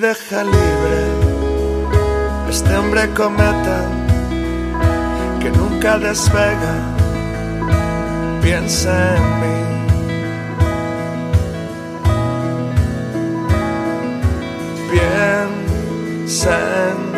deja libre este hombre cometa que nunca despega. Piensa en mí. Piensa en mí.